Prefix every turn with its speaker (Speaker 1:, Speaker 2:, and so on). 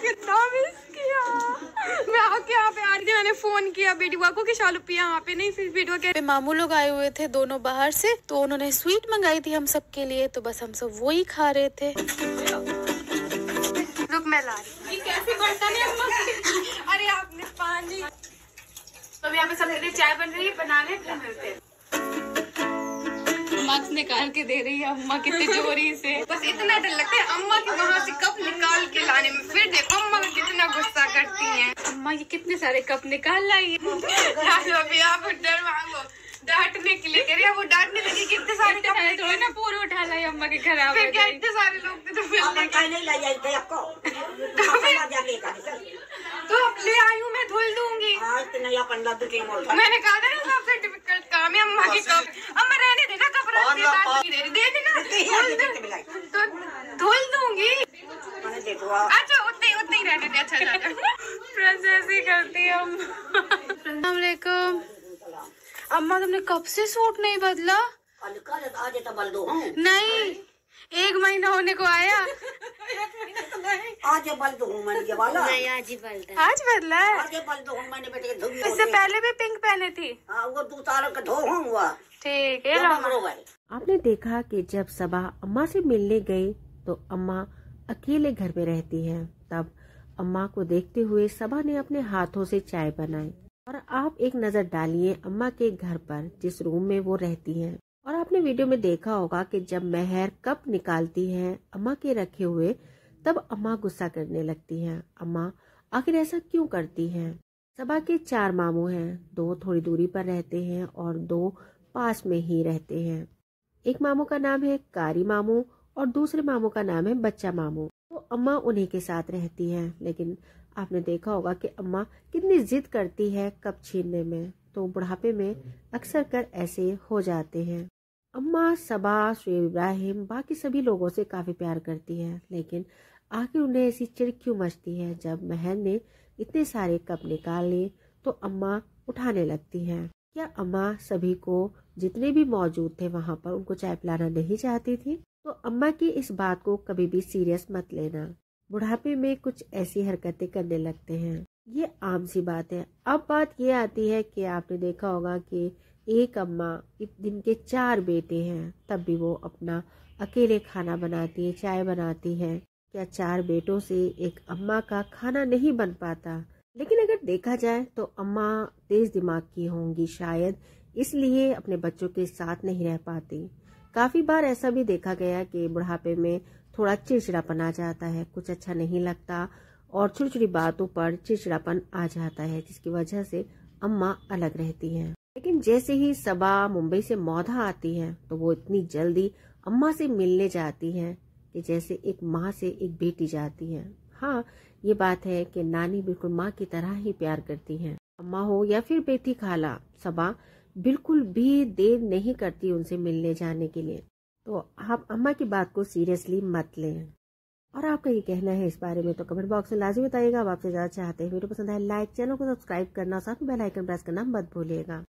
Speaker 1: कितना मिस किया। मैं आके यहाँ पे आ रही थी, मैंने फोन किया बेटुआ को कि शालू यहाँ पे नहीं, फिर बेटुआ के मामू लोग आए हुए थे दोनों बाहर से, तो उन्होंने स्वीट मंगाई थी हम सब के लिए, तो बस हम सब वही खा रहे थे। रुक मैं ला रही। ये कैसे बर्तन है अम्मा? अरे आपने पानी। तो यहाँ पे सबके लिए चाय बन रही है, बनाने फिर मिलते हैं। मास्क निकाल के दे रही है अम्मा कितने चोरी से। बस इतना डर लगता है अम्मा की वहाँ से कप निकाल के लाने में, फिर देखो अम्मा कितना गुस्सा करती हैं। अम्मा ये कितने सारे कप निकाल लाई है। अभी आप डर मांगो डांटने के लिए कह रही है, वो डांटने लगी कि इतने सारे कप थोड़े ना पूरे उठा लाई अम्मा के खराब। फिर क्या इतने सारे लोग थे तो तो अब ले आई हूँ मैं, धुल दूंगी। मैंने कहा था ना सबसे डिफिकल्ट काम है अम्मा के कप। अम्मा रहने देना कप दे देना, तो धुल दूंगी। अच्छा उतने ही रहने दे। अच्छा प्रोसेस ही करती है अम्मा। वालेकुम अम्मा, तुमने कब से सूट नहीं बदला? नहीं 1 महीना होने को आया।
Speaker 2: आज बल दूं मैंने वाला।
Speaker 1: नहीं आज ही बदला। आज बदला है?
Speaker 2: आज बल दूं मैंने बेटे धो।
Speaker 1: इससे पहले भी पिंक पहने थी।
Speaker 2: हाँ वो 2 तार का धो हुआ।
Speaker 1: ठीक है।
Speaker 3: आपने देखा कि जब सबा अम्मा से मिलने गई तो अम्मा अकेले घर में रहती हैं। तब अम्मा को देखते हुए सबा ने अपने हाथों से चाय बनाई। और आप एक नजर डालिए अम्मा के घर पर, जिस रूम में वो रहती हैं। और आपने वीडियो में देखा होगा कि जब मेहर कप निकालती है अम्मा के रखे हुए, तब अम्मा गुस्सा करने लगती हैं। अम्मा आखिर ऐसा क्यों करती हैं? सबा के 4 मामू हैं, 2 थोड़ी दूरी पर रहते हैं और 2 पास में ही रहते हैं। एक मामू का नाम है कारी मामू और दूसरे मामू का नाम है बच्चा मामू। तो अम्मा उन्हीं के साथ रहती हैं। लेकिन आपने देखा होगा कि अम्मा कितनी जिद करती है कप छीनने में, तो बुढ़ापे में अक्सर कर ऐसे हो जाते हैं। अम्मा सबा, शुएब इब्राहिम, बाकी सभी लोगों से काफी प्यार करती है, लेकिन आखिर उन्हें ऐसी चिढ़ क्यों मचती है? जब महर ने इतने सारे कप निकाले तो अम्मा उठाने लगती हैं। क्या अम्मा सभी को, जितने भी मौजूद थे वहाँ पर, उनको चाय पिलाना नहीं चाहती थी? तो अम्मा की इस बात को कभी भी सीरियस मत लेना। बुढ़ापे में कुछ ऐसी हरकतें करने लगते हैं, ये आम सी बात है। अब बात ये आती है कि आपने देखा होगा कि एक अम्मा जिनके 4 बेटे हैं, तब भी वो अपना अकेले खाना बनाती है, चाय बनाती है। क्या 4 बेटों से एक अम्मा का खाना नहीं बन पाता? लेकिन अगर देखा जाए तो अम्मा तेज दिमाग की होंगी, शायद इसलिए अपने बच्चों के साथ नहीं रह पाती। काफी बार ऐसा भी देखा गया कि बुढ़ापे में थोड़ा चिड़चिड़ापन आ जाता है, कुछ अच्छा नहीं लगता और छोटी छोटी बातों पर चिड़चिड़ापन आ जाता है, जिसकी वजह से अम्मा अलग रहती हैं। लेकिन जैसे ही सबा मुंबई से मौधा आती है तो वो इतनी जल्दी अम्मा से मिलने जाती है कि जैसे एक माँ से एक बेटी जाती है। हाँ, ये बात है कि नानी बिल्कुल माँ की तरह ही प्यार करती हैं। अम्मा हो या फिर बेटी खाला, सबा बिल्कुल भी देर नहीं करती उनसे मिलने जाने के लिए। तो आप अम्मा की बात को सीरियसली मत लें। और आपका ये कहना है इस बारे में तो कमेंट बॉक्स में लाजमी बताइएगा। आप आपसे ज्यादा चाहते हैं वीडियो पसंद आए लाइक, चैनल को सब्सक्राइब करना, साथ में बेल आइकन प्रेस करना मत भूलिएगा।